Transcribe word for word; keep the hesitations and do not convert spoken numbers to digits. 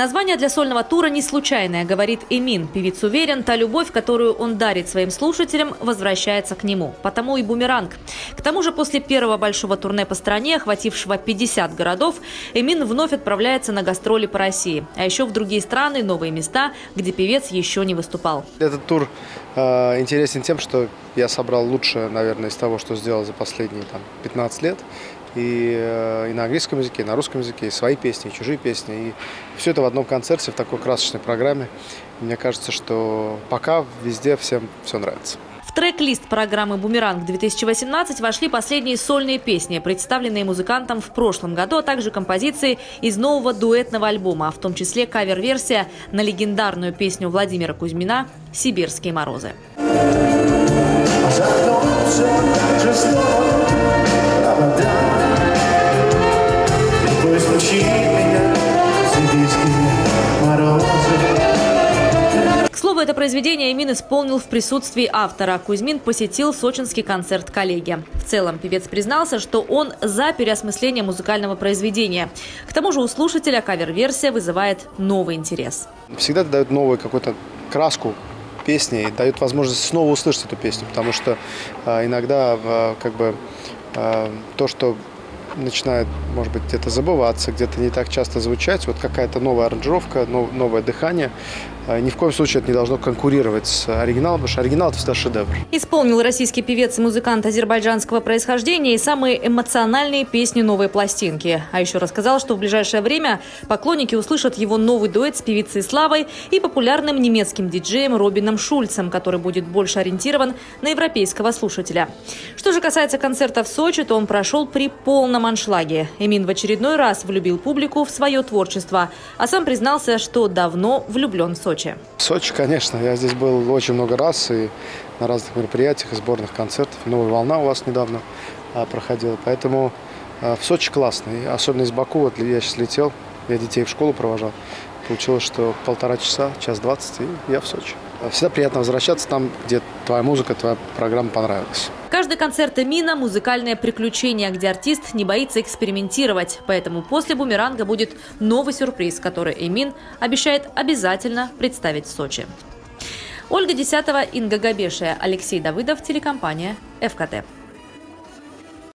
Название для сольного тура не случайное, говорит Эмин. Певец уверен, та любовь, которую он дарит своим слушателям, возвращается к нему. Потому и «Бумеранг». К тому же после первого большого турне по стране, охватившего пятьдесят городов, Эмин вновь отправляется на гастроли по России. А еще в другие страны, новые места, где певец еще не выступал. Этот тур э, интересен тем, что я собрал лучшее, наверное, из того, что сделал за последние там, пятнадцать лет. И, э, и на английском языке, и на русском языке, и свои песни, и чужие песни. И все это в одном концерте, в такой красочной программе. Мне кажется, что пока везде всем все нравится. В трек-лист программы «Бумеранг-две тысячи восемнадцать» вошли последние сольные песни, представленные музыкантом в прошлом году, а также композиции из нового дуэтного альбома, в том числе кавер-версия на легендарную песню Владимира Кузьмина «Сибирские морозы». К слову, это произведение Эмин исполнил в присутствии автора. Кузьмин посетил сочинский концерт коллеги. В целом, певец признался, что он за переосмысление музыкального произведения. К тому же у слушателя кавер-версия вызывает новый интерес. Всегда это дает новую какую-то краску песни и дает возможность снова услышать эту песню, потому что э, иногда э, как бы э, то, что начинает, может быть, где-то забываться, где-то не так часто звучать, вот какая-то новая аранжировка, новое дыхание. Ни в коем случае это не должно конкурировать с оригиналом, потому что оригинал – это всегда шедевр. Исполнил российский певец и музыкант азербайджанского происхождения и самые эмоциональные песни новой пластинки. А еще рассказал, что в ближайшее время поклонники услышат его новый дуэт с певицей Славой и популярным немецким диджеем Робином Шульцем, который будет больше ориентирован на европейского слушателя. Что же касается концерта в Сочи, то он прошел при полном аншлаге. Эмин в очередной раз влюбил публику в свое творчество, а сам признался, что давно влюблен в Сочи. В Сочи, конечно. Я здесь был очень много раз и на разных мероприятиях, и сборных концертов. «Новая волна» у вас недавно а, проходила. Поэтому а, в Сочи классно. И особенно из Баку. Вот я сейчас летел, я детей в школу провожал. Получилось, что полтора часа, час двадцать, и я в Сочи. Всегда приятно возвращаться там, где твоя музыка, твоя программа понравилась. Каждый концерт Эмина – музыкальное приключение, где артист не боится экспериментировать. Поэтому после «Бумеранга» будет новый сюрприз, который Эмин обещает обязательно представить в Сочи. Ольга Десятова, Инга Габешия, Алексей Давыдов, телекомпания эф ка тэ.